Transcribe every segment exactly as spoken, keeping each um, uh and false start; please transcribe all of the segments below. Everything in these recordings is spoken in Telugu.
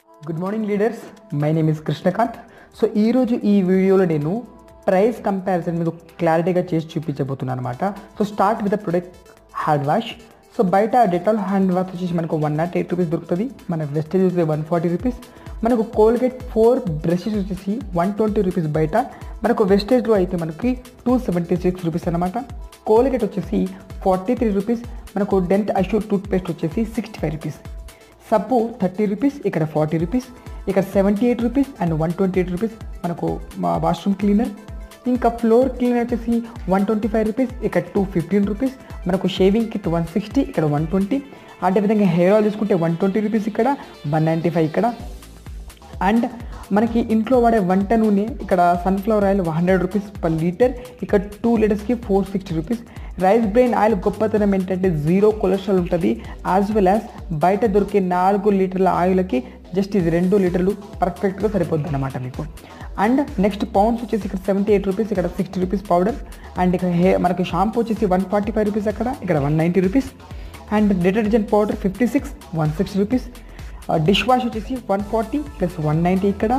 Good morning leaders, my name is Krishnakanth. So ఈరోజు ఈ వీడియోలో నేను ప్రైస్ కంపారిజన్ మీకు క్లారిటీగా చేసి చూపించబోతున్నాను అనమాట. So start with the product hand wash. So బయట డెటాల్ హ్యాండ్ వాష్ వచ్చేసి మనకు వన్ నాట్ ఎయిట్ రూపీస్ దొరుకుతుంది. మన వెస్టేజ్ వచ్చేసి వన్ ఫార్టీ రూపీస్. మనకు కోల్గేట్ ఫోర్ బ్రషెస్ వచ్చేసి వన్ ట్వంటీ రూపీస్ బయట. మనకు వెస్టేజ్లో అయితే మనకి టూ సెవెంటీ సిక్స్ రూపీస్ అనమాట. కోల్గేట్ వచ్చేసి ఫార్టీ త్రీ రూపీస్. మనకు డెంట్ అష్యూర్ టూత్ పేస్ట్ వచ్చేసి సిక్స్టీ ఫైవ్ రూపీస్. సబ్బు థర్టీ రూపీస్, ఇక్కడ ఫార్టీ రూపీస్, ఇక్కడ seventy eight rupees and one twenty eight rupees మనకు మా వాష్రూమ్ క్లీనర్. ఇంకా ఫ్లోర్ క్లీనర్ వచ్చేసి వన్ ట్వంటీ ఫైవ్ రూపీస్, ఇక్కడ టూ ఫిఫ్టీన్ రూపీస్. మనకు షేవింగ్ కిట్ వన్ సిక్స్టీ, ఇక్కడ వన్ ట్వంటీ. అదేవిధంగా హెయిర్ ఆయిల్ చూసుకుంటే వన్ ట్వంటీ రూపీస్, ఇక్కడ వన్ నైంటీ ఫైవ్ ఇక్కడ. అండ్ మనకి ఇంట్లో వాడే వంట నూనె ఇక్కడ sunflower oil hundred rupees per litre, ఇక్కడ టూ లీటర్స్కి four sixty rupees. Rice bran oil గొప్పతనం ఏంటంటే జీరో కొలెస్ట్రాల్ ఉంటుంది. యాజ్ వెల్ యాజ్ బయట దొరికే నాలుగు లీటర్ల ఆయిల్కి జస్ట్ ఇది రెండు లీటర్లు పర్ఫెక్ట్గా సరిపోద్ది అనమాట మీకు. అండ్ నెక్స్ట్ పౌండ్స్ వచ్చేసి ఇక్కడ సెవెంటీ ఎయిట్ రూపీస్, ఇక్కడ సిక్స్టీ రూపీస్ పౌడర్. అండ్ ఇక్కడ హే మనకి షాంపూ వచ్చేసి వన్ ఫార్టీ ఫైవ్ రూపీస్, అక్కడ ఇక్కడ one ninety rupees. And detergent powder fifty six one sixty rupees. Dish wash వచ్చేసి one forty plus one ninety ఇక్కడ.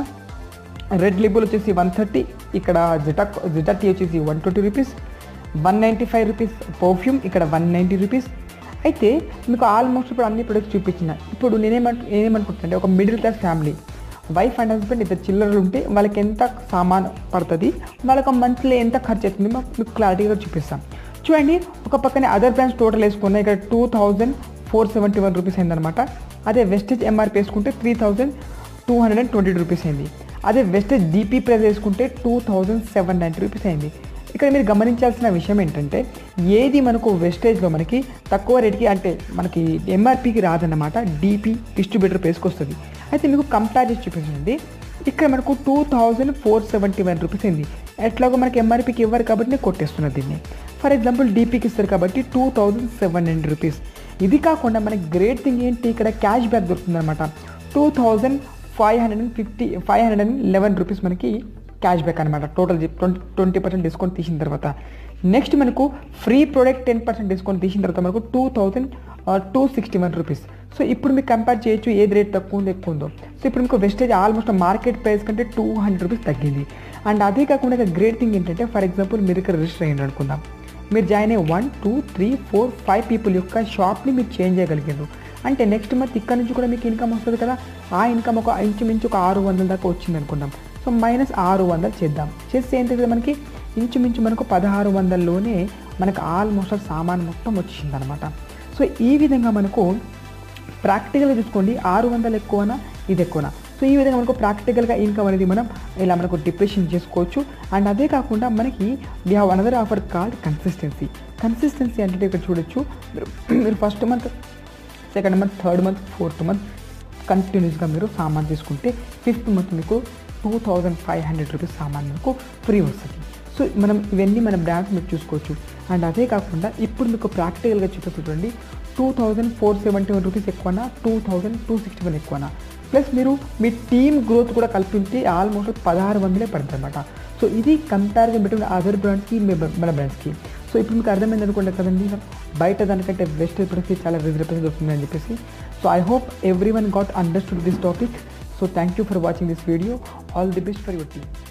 రెడ్ లేబుల్ వచ్చేసి వన్ థర్టీ, ఇక్కడ జిటా జిటా టీ వచ్చేసి one twenty rupees. One ninety five rupees perfume, ఇక్కడ వన్ నైంటీ రూపీస్. అయితే మీకు ఆల్మోస్ట్ ఇప్పుడు అన్ని ప్రొడక్ట్స్ చూపించిన. ఇప్పుడు నేనేమంటు నేనేమనుకుంటున్నాను, ఒక middle class family wife and husband ఇద్దరు చిల్లరలు ఉంటే వాళ్ళకి ఎంత సామాన్ పడుతుంది, వాళ్ళకి మంత్లీ ఎంత ఖర్చు అవుతుంది మీకు క్లారిటీగా చూపిస్తాం. చూడండి, ఒక పక్కనే అదర్ బ్రాండ్స్ టోటల్ వేసుకున్నా ఇక్కడ two thousand four seventy one rupees అయిందనమాట. అదే వెస్టేజ్ ఎంఆర్పీ వేసుకుంటే three thousand two hundred and twenty rupees అయింది. అదే వెస్టేజ్ డీపీ ప్రైస్ వేసుకుంటే two thousand seven ninety rupees అయింది. ఇక్కడ మీరు గమనించాల్సిన విషయం ఏంటంటే ఏది మనకు వెస్టేజ్లో మనకి తక్కువ రేట్కి అంటే మనకి ఎంఆర్పీకి రాదన్నమాట, డీపీ డిస్ట్రిబ్యూటర్ ప్రైస్కి వస్తుంది. అయితే మీకు కంపేర్ చేసి చూపించండి. ఇక్కడ మనకు two thousand four seventy one rupees అయింది. ఎట్లాగో మనకి ఎంఆర్పీకి ఇవ్వరు కాబట్టి నేను కొట్టేస్తున్నది దీన్ని. ఫర్ ఎగ్జాంపుల్ డీపీకి ఇస్తారు కాబట్టి two thousand seven hundred rupees. ఇది కాకుండా మనకి గ్రేట్ థింగ్ ఏంటి, ఇక్కడ క్యాష్ బ్యాక్ దొరుకుతుంది అనమాట. Two thousand five hundred and fifty five hundred and eleven rupees మనకి క్యాష్ బ్యాక్ అనమాట. Total twenty twenty percent discount తీసిన తర్వాత నెక్స్ట్ మనకు free product ten percent discount తీసిన తర్వాత మనకు two thousand two sixty one rupees. So ఇప్పుడు మీకు కంపేర్ చేయొచ్చు ఏది రేట్ తక్కువ ఉందో ఎక్కువ ఉందో. సో ఇప్పుడు మీకు వెస్టేజ్ ఆల్మోస్ట్ మార్కెట్ ప్రైస్ కంటే టూ హండ్రెడ్ రూపీస్ తగ్గింది. అండ్ అదే కాకుండా ఇక్కడ గ్రేట్ థింగ్ ఏంటంటే, ఫర్ ఎగ్జాంపుల్ మీరు ఇక్కడ రిజిస్టర్ అయ్యారు అనుకుందాం, మీరు జాయిన్ అయ్యే one two three four five people యొక్క షాప్ని మీరు చేంజ్ చేయగలిగారు అంటే నెక్స్ట్ మంత్ ఇక్కడ నుంచి కూడా మీకు ఇన్కమ్ వస్తుంది కదా. ఆ ఇన్కమ్ ఒక ఇంచుమించు ఒక ఆరు వందల దాకా వచ్చింది అనుకుందాం. సో మైనస్ ఆరు వందలు చేద్దాం. చేస్తే ఏంటి కదా, మనకి ఇంచుమించు మనకు పదహారు వందల్లోనే మనకు ఆల్మోస్ట్ సామాన్ మొత్తం వచ్చింది అనమాట. సో ఈ విధంగా మనకు ప్రాక్టికల్గా చూసుకోండి, ఆరు వందలు ఎక్కువనా ఇది ఎక్కువనా. సో ఈ విధంగా మనకు ప్రాక్టికల్గా ఇన్కమ్ అనేది మనం ఇలా మనకు డిప్రెషన్ చేసుకోవచ్చు. అండ్ అదే కాకుండా మనకి we have another offer called consistency. Consistency అంటే ఇక్కడ చూడొచ్చు, మీరు first month, second month, third month, fourth month కంటిన్యూస్గా మీరు సామాన్ తీసుకుంటే ఫిఫ్త్ మంత్ మీకు two thousand five hundred rupees సామాన్ మీకు ఫ్రీ వస్తుంది. సో మనం ఇవన్నీ మన బ్రాండ్స్ మీరు చూసుకోవచ్చు. అండ్ అదే కాకుండా ఇప్పుడు మీకు ప్రాక్టికల్గా చూపిస్తుందండి, two thousand four seventy one rupees ఎక్కువనా, two thousand two sixty one ఎక్కువనా, ప్లస్ మీరు మీ టీమ్ గ్రోత్ కూడా కలిపితే ఆల్మోస్ట్ పదహారు వందలే పడుతుంది అనమాట. సో ఇది కంపారిజన్ బిట్వీన్ అదర్ బ్రాండ్స్కి మన బ్రాండ్స్కి. సో ఇప్పుడు మీకు అర్థమైంది అనుకోండి కదండి, బయట దానికంటే బెస్ట్ ప్రొడక్ట్స్ చాలా రీజనబుల్ దొరుకుతుంది అని చెప్పేసి. So I hope everyone got understood this topic. So thank you for watching this video. All the best for your team.